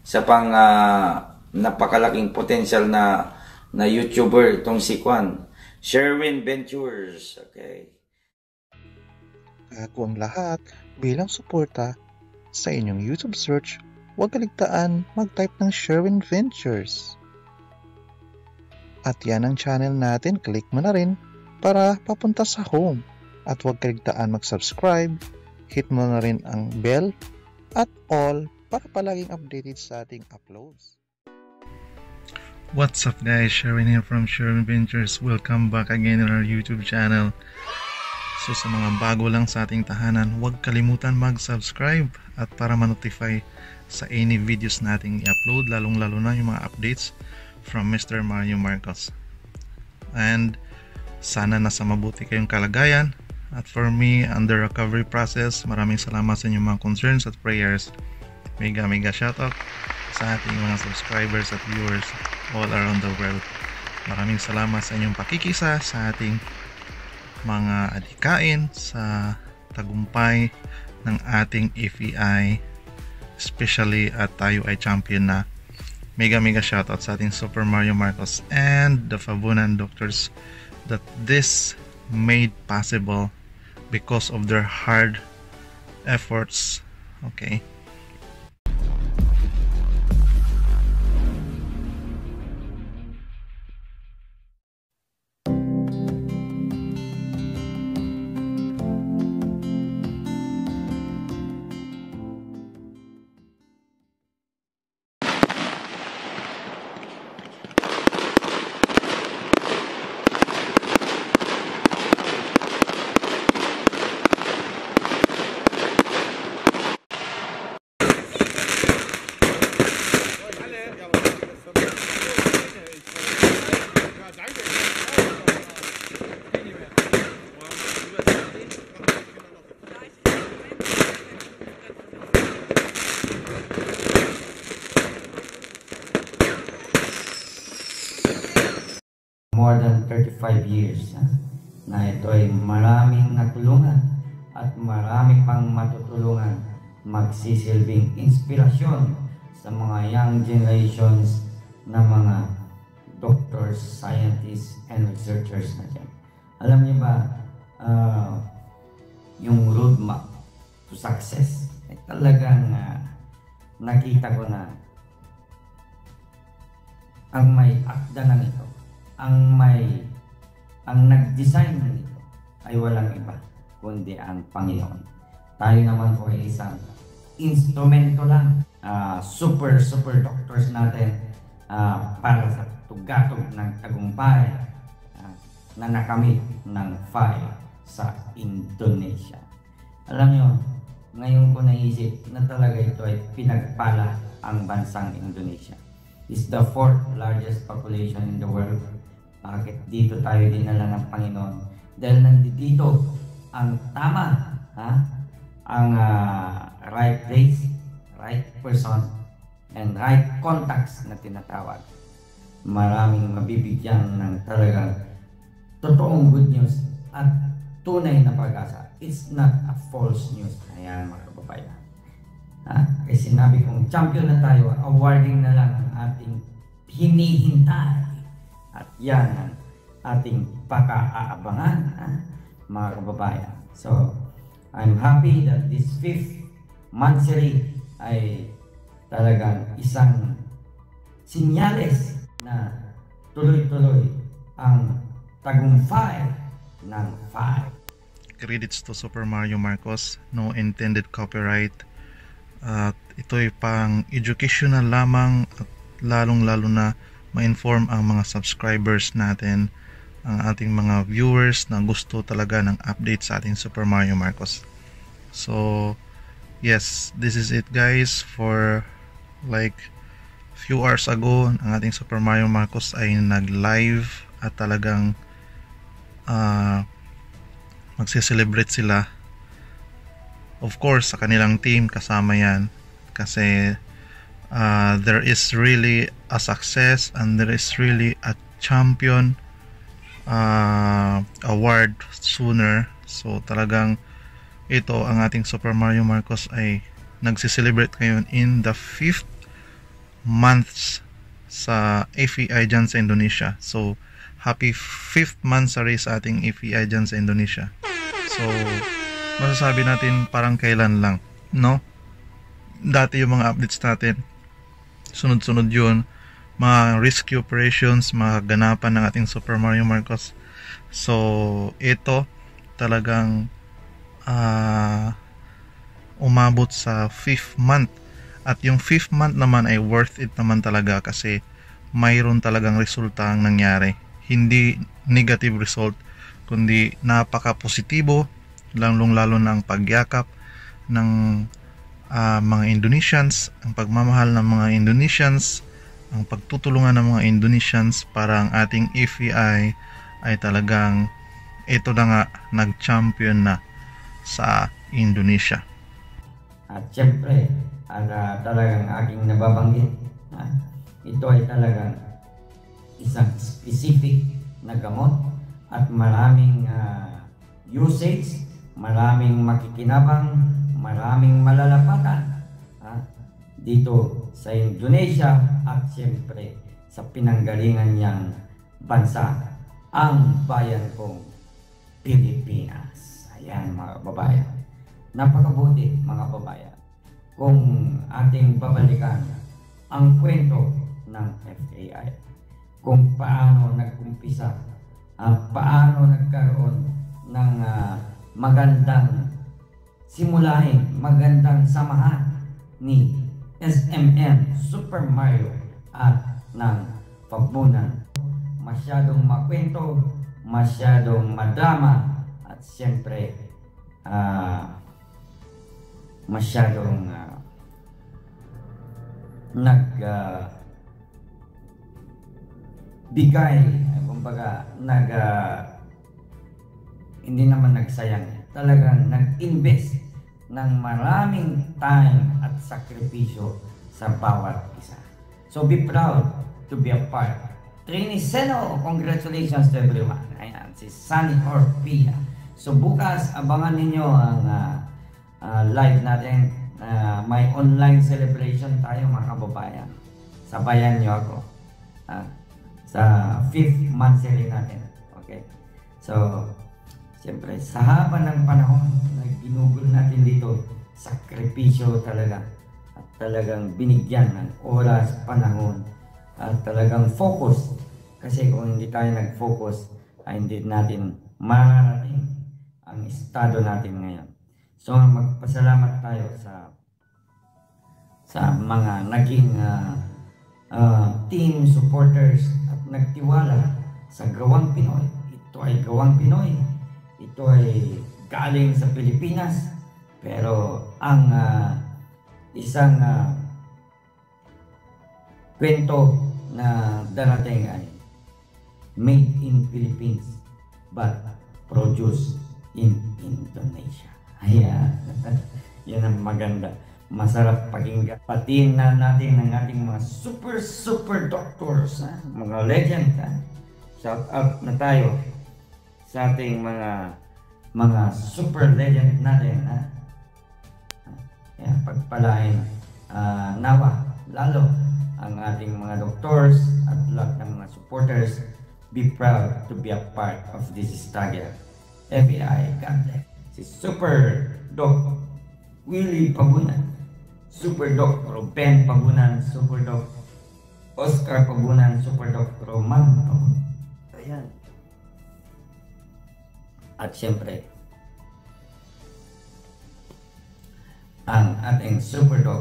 Sa pang napakalaking potential na YouTuber itong si Kwan. Sherwin Ventures. Okay. Ako ang lahat bilang suporta sa inyong YouTube search, huwag kaligtaan mag-type ng Sherwin Ventures. At yan ang channel natin, click mo na rin para papunta sa home. At huwag kaligtaan mag-subscribe, hit mo na rin ang bell at all para palaging updated sa ating uploads. What's up guys, Sherwin here from Sherwin Ventures. Welcome back again on our YouTube channel. So sa mga bago lang sa ating tahanan, huwag kalimutan mag-subscribe at para ma-notify sa any videos nating i-upload, lalong-lalo na yung mga updates from Mr. Mario Marcos. And sana nasa mabuti kayong kalagayan. At for me, under recovery process, maraming salamat sa inyong mga concerns at prayers. Mega shoutout sa ating mga subscribers at viewers all around the world. Maraming salamat sa inyong pakikisa sa ating mga adhikain sa tagumpay ng ating FEI, especially at tayo ay champion na. Mega shoutout sa ating Super Mario Marcos and the Fabunan doctors that this made possible because of their hard efforts. Okay. More than 35 years na ito ay maraming natulungan at marami pang matutulungan, magsisilbing inspirasyon sa mga young generations na mga doctors, scientists, and researchers na dyan. Alam niyo ba, yung roadmap to success ay talagang nakita ko na ang may akda ng ito, ang nag-design nito ay walang iba kundi ang Panginoon. Tayo naman po ay isang instrumento lang, super doctors natin para sa tugatog ng tagumpay na nakamit ng FEI sa Indonesia. Alam nyo, ngayon ko naisip na talaga ito ay pinagpala ang bansang Indonesia. It's the 4th largest population in the world. Bakit dito tayo dinala ng Panginoon? Dahil nandito ang tama, ang right place, right person, and right contacts na tinatawag. Maraming mabibigyan ng talagang totoong good news at tunay na pag-asa. It's not a false news. Ayan mga kababayan. Kasi sinabi kong champion na tayo, awarding na lang ang ating hinihintay. At yan ang ating paka-aabangan, mga kababayan. So, I'm happy that this 5th monthsary ay talagang isang sinyales na tuloy-tuloy ang tagumpay ng FEI. Credits to Super Mario Marcos, no intended copyright. At ito'y pang educational lamang at lalong-lalo na ma-inform ang mga subscribers natin, ang ating mga viewers na gusto talaga ng update sa ating Super Mario Marcos. So, yes, this is it guys. For like few hours ago, ang ating Super Mario Marcos ay nag-live at talagang magse-celebrate sila. Of course, sa kanilang team kasama yan kasi there is really a success and there is really a champion award sooner. So talagang ito ang ating Super Mario Marcos ay nagsi-celebrate ngayon in the 5th months sa FEI dyan sa Indonesia. So, happy 5th monthsary sa ating FEI dyan sa Indonesia. So, masasabi natin parang kailan lang, no? Dati yung mga updates natin, sunod-sunod yun, mga rescue operations, mga ganapan ng ating Super Mario Marcos. So, ito talagang umabot sa 5th month. At yung 5th month naman ay worth it naman talaga kasi mayroon talagang resulta ang nangyari. Hindi negative result, kundi napaka-positibo, lalong-lalo na ang pagyakap ng mga Indonesians, ang pagmamahal ng mga Indonesians, ang pagtutulungan ng mga Indonesians para ang ating FEI ay talagang ito na nga, nag-champion na sa Indonesia. At syempre, talagang aking nababanggit, ito ay talagang isang specific na gamot at maraming usage, maraming makikinabang, maraming malalapatan dito sa Indonesia at syempre sa pinanggalingan niyang bansa, ang bayan kong Pilipinas. Ayan mga kababayan, napakabuti mga kababayan kung ating babalikan ang kwento ng FEI, kung paano nag-umpisa, paano nagkaroon ng magandang simulahin, magandang samahan ni SMN Super Mario at ng Pabunan. Masyadong makwento, masyadong madrama, at siyempre masyadong bigay, kumbaga hindi naman nagsayang, talagang nag-invest ng maraming time at sakripisyo sa bawat isa. So be proud to be a part. Trini Seno, congratulations to everyone. Ayan, si Sunny Orpia. So bukas, abangan ninyo ang live natin. May online celebration tayo mga kababayan. Sabayan nyo ako sa 5th monthsary natin. Okay? So, siyempre, sa haba ng panahon na ginugol natin dito, sakripisyo talaga. At talagang binigyan ng oras, panahon, at talagang focus. Kasi kung hindi tayo nag-focus, ay hindi natin mararating ang estado natin ngayon. So magpasalamat tayo sa mga naging team supporters at nagtiwala sa Gawang Pinoy. Ito ay Gawang Pinoy. Ito ay galing sa Pilipinas. Pero ang isang kwento na darating ay made in Philippines but produced in Indonesia. Ayan. Yan ang maganda. Masarap pakinggan. Patiin na natin ang ating mga super doctors, mga legend. Shout out na tayo sa ating mga super legend natin. Ayan, pagpalain nawa lalo ang ating mga doctors at lahat ng mga supporters. Be proud to be a part of this struggle. FEI, God bless. Si Super Doc Willie Pabunan, Super Doc Ruben Pabunan, Super Doc Oscar Pabunan, Super Doc Roman Pabunan. Ayan. At siyempre, ang ating Super Doc,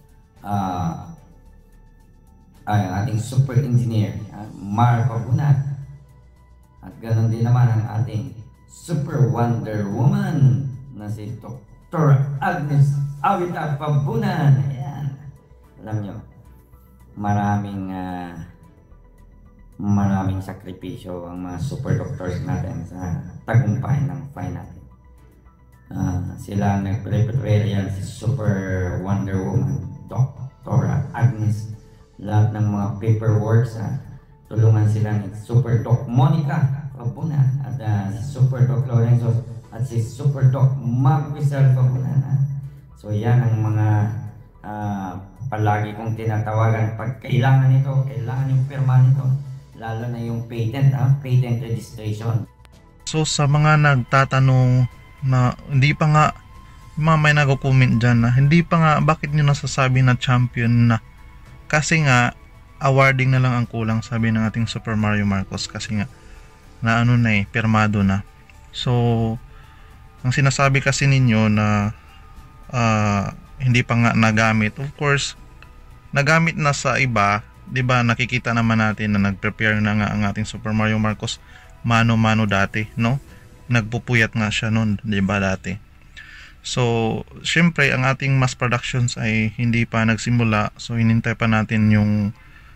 ang ating Super Engineer, Mar Pabunan. At ganoon din naman ang ating Super Wonder Woman na si Dr. Agnes Awita Pabunan. Ayan. Alam nyo, maraming sakripisyo ang mga super doctors natin sa tagumpay ng fight natin. Sila ang nag-prepare yan, si Super Wonder Woman, Dr. Agnes. Lahat ng mga paperwork, tulungan sila ni Super Doc Monica Pabunan at si Super Doc Lorenzo at si Super Doc Marquisel Pabunan. So yan ang mga palagi kong tinatawagan pag kailangan yung pirma nito, lalo na yung patent registration. So sa mga nagtatanong na hindi pa nga, may nagko-comment dyan na hindi pa nga, bakit nyo nasasabi na champion na? Kasi nga awarding na lang ang kulang, sabi ng ating Super Mario Marcos, kasi nga na pirmado na. So ang sinasabi kasi ninyo na hindi pa nga nagamit, of course nagamit na sa iba, 'di ba? Nakikita naman natin na nag-prepare na nga ang ating Super Mario Marcos mano-mano dati, no? Nagpupuyat nga siya noon, 'di ba, dati. So, syempre ang ating mass productions ay hindi pa nagsimula. So, hinintay pa natin yung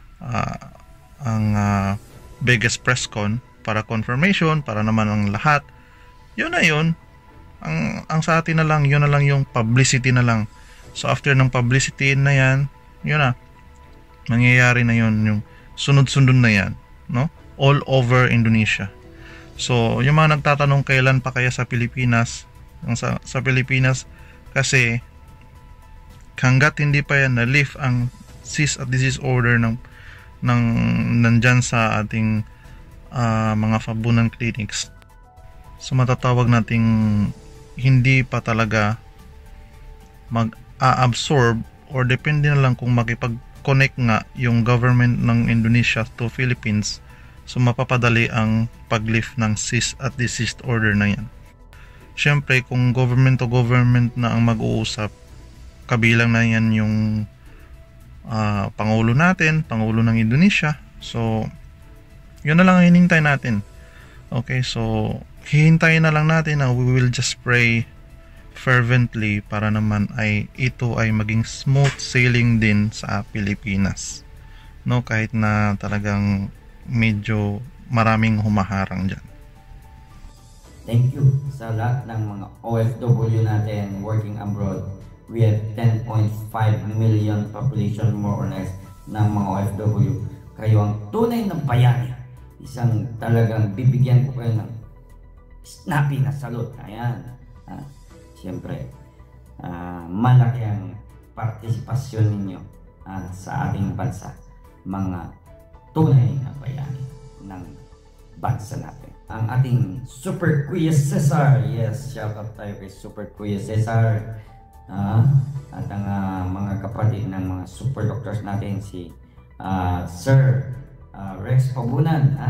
biggest press con para confirmation, para naman ang lahat. Yun na yun. Ang sa atin na lang, yun na lang yung publicity na lang. So, after ng publicity na yan, yun na. Mangyayari na yun, yung sunod-sunod na yan, no? All over Indonesia. So, yung mga nagtatanong kailan pa kaya sa Pilipinas, sa Pilipinas kasi hanggat hindi pa yan na-lift ang cease at desist order ng nandyan sa ating mga fabunan clinics, so matatawag nating hindi pa talaga mag-absorb, or depende na lang kung makipag-connect nga yung government ng Indonesia to Philippines, so mapapadali ang pag-lift ng cease at desist order na yan. Syempre, kung government to government na ang mag-uusap, kabilang na yan yung Pangulo natin, Pangulo ng Indonesia. So, yun na lang ang hinintay natin. Okay, so, hihintayin na lang natin na we will just pray fervently para naman ay ito ay maging smooth sailing din sa Pilipinas. No, kahit na talagang medyo maraming humaharang dyan. Thank you sa lahat ng mga OFW natin working abroad. We have 10.5 million population more or less ng mga OFW. Kayo ang tunay ng bayani. Isang talagang bibigyan ko kayo ng snappy na salute. Ayan. Siyempre, malaki ang partisipasyon ninyo sa ating bansa. Mga tunay na bayani ng bansa natin. Ang ating Super Kuya Cesar. Yes, shout out tayo kay Super Kuya Cesar. At ang mga kapatid ng mga super doctors natin, si Sir Rex Pabunan,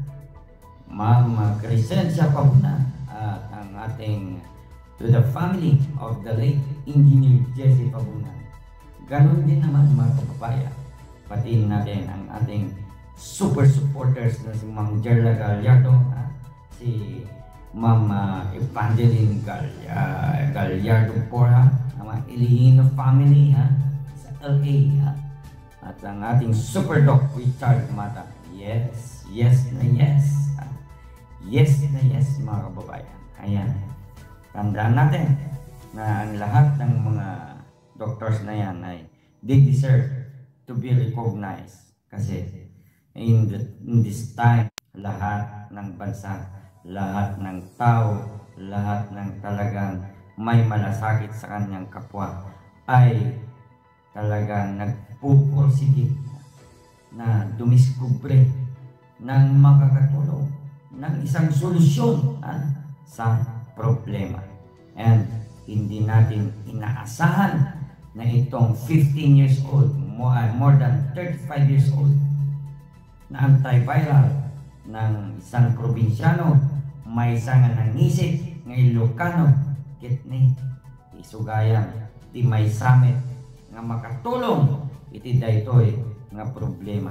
Ma'am Crescencia Pabunan, at ang ating to the family of the late Engineer Jesse Pabunan. Ganon din naman mga kapapaya. Patiin natin ang ating super supporters na si Ma'am Jerla Gallardo, si Ma'am Evangeline Gallardo Porha, ang mga Ilihino family sa LA, at ang ating super doc Richard Mata. Yes, yes na yes. Yes na yes mga kababayan. Ayan. Tandaan natin na ang lahat ng mga doctors na yan ay they deserve to be recognized, kasi in this time, lahat ng bansa, lahat ng tao, lahat ng talagang may malasakit sa kanyang kapwa ay talagang nagpupursige na dumiskubre ng makakatulong ng isang solusyon sa problema. And hindi natin inaasahan na itong 15 years old, more than 35 years old, na antiviral ng isang probinsyano, may isang nangisip ng Ilocano, kitni, isugayan, ti may samit, nga makatulong, iti daytoy nga problema.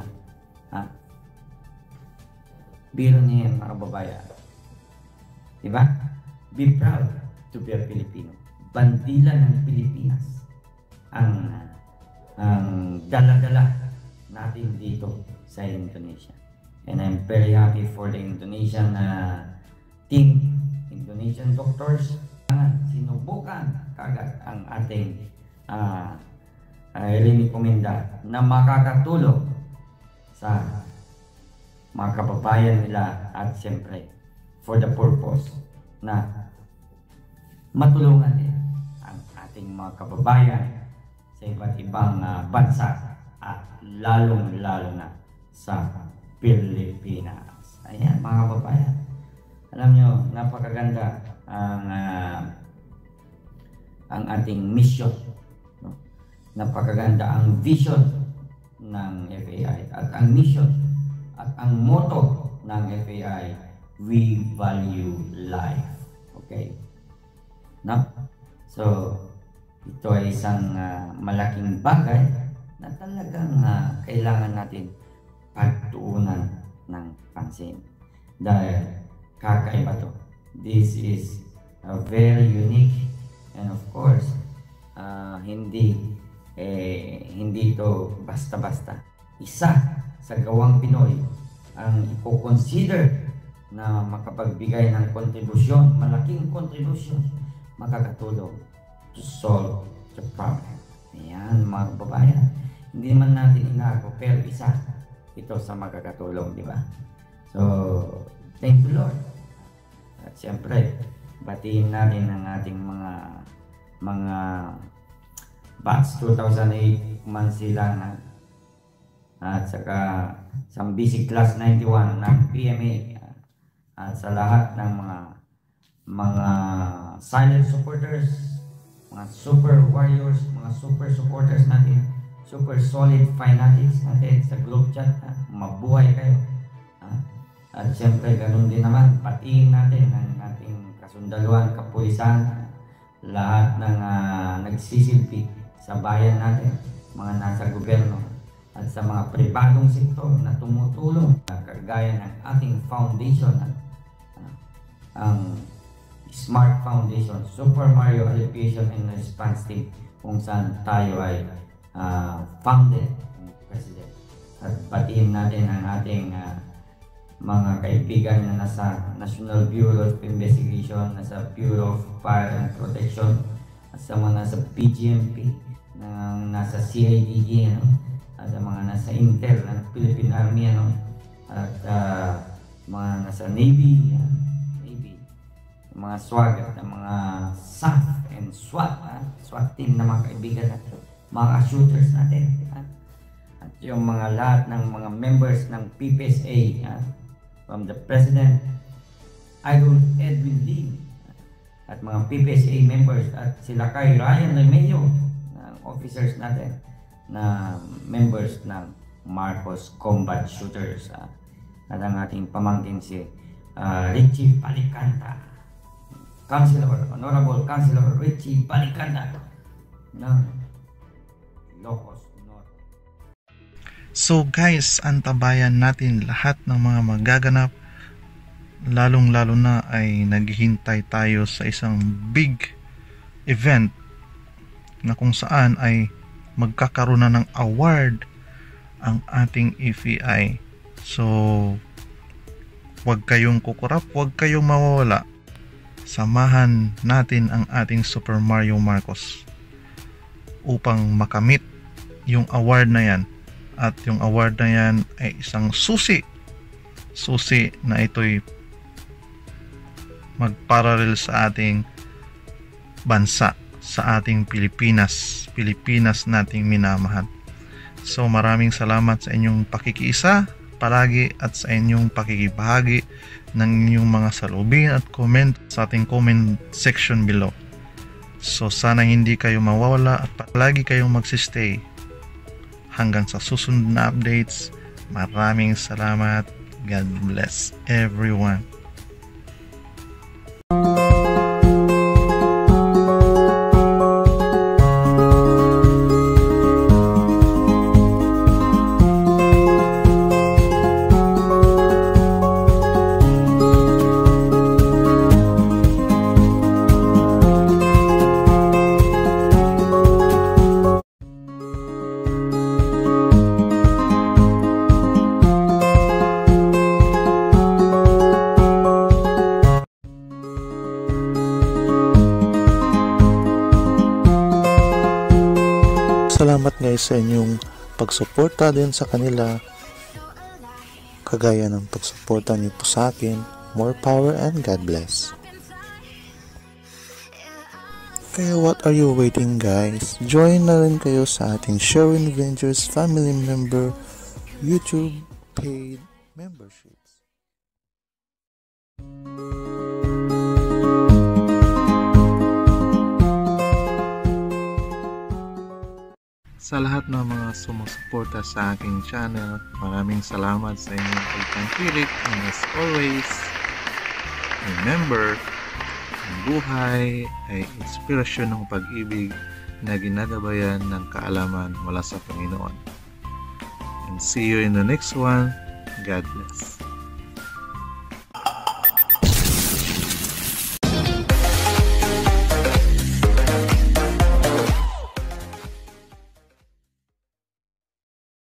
Biro niya yan, mga babayan. Diba? Be proud to be a Filipino. Bandila ng Pilipinas ang dala-dala natin dito sa Indonesia. And I'm very happy for the Indonesian team, Indonesian doctors. Sinubukan kagad ang ating Rini Comenda na makakatulong sa mga kababayan nila, at siyempre for the purpose na matulungan din ang ating mga kababayan sa iba't ibang bansa at lalong-lalo na sa Pilipinas. Ayan mga kababayan, alam nyo, napakaganda ang ating mission, no? Napakaganda ang vision ng FAI at ang mission at ang motto ng FAI, we value life. Okay? No? So, ito ay isang malaking bagay na talagang kailangan natin pagtuunan ng pansin. Dahil kakaiba to. This is a very unique and of course, hindi ito basta-basta. Isa sa gawang Pinoy ang i-consider na makapagbigay ng kontribusyon, malaking kontribusyon, makakatulong to solve the problem. Ayan mga kababayan, hindi man natin inago pero isa ito sa makakatulong, di ba? So, thank you Lord. At siyempre, batiin natin ang ating mga batch 2008 Mansilangan at saka sa Basic Class 91 ng PMA at sa lahat ng mga silent supporters, mga super warriors, mga super supporters natin, super solid fanatics natin sa group chat, mabuhay kayo. At siyempre ganun din naman, patiin natin ang ating kasundaluhan, kapulisan, lahat ng nagsisilbi sa bayan natin, mga nasa gobyerno at sa mga pribadong sektor na tumutulong, kagaya ng ating foundation, ang Smart Foundation, Super Mario Alleviation and Response Team, kung saan tayo ay founded ng President. At batiin natin ang ating mga kaibigan na nasa National Bureau of Investigation, nasa Bureau of Fire and Protection, at sa mga nasa PGMP, nasa CIDG, at sa mga nasa Intel, ng Philippine Army, at mga nasa Navy, mga SWAG at mga SAF and SWAT, SWAT team na mga kaibigan natin, mga shooters natin, at yung mga lahat ng mga members ng PPSA, from the President, Idol Edwin Lim, at mga PPSA members, at sila kay Ryan Remedio, officers natin na members ng Marcos Combat Shooters, at ang ating pamangkin si Richie Palicanta, Honorable Councilor Richie Palicanta ng Ilocos Norte. So guys, antabayan natin lahat ng mga magaganap, lalong-lalo na ay naghihintay tayo sa isang big event na kung saan ay magkakaroon na ng award ang ating FAI. So, huwag kayong kukurap, huwag kayong mawawala. Samahan natin ang ating Super Mario Marcos upang makamit yung award na yan. At yung award na yan ay isang susi na ito'y magparalel sa ating bansa, sa ating Pilipinas nating minamahal. So maraming salamat sa inyong pakikiisa palagi at sa inyong pakikibahagi ng inyong mga salubin at comment sa ating comment section below. So sana hindi kayo mawawala at palagi kayong magsistay hanggang sa susunod na updates. Maraming salamat. God bless everyone. Salamat guys sa inyong pagsuporta din sa kanila, kagaya ng pagsuporta niyo po sa akin. More power and God bless. Kaya what are you waiting guys? Join na rin kayo sa ating Sherwin Ventures Family Member YouTube paid memberships. Sa lahat ng mga sumusuporta sa aking channel, maraming salamat sa inyong pagtangkilik, and as always, remember, ang buhay ay inspirasyon ng pag-ibig na ginagabayan ng kaalaman mula sa Panginoon. And see you in the next one. God bless.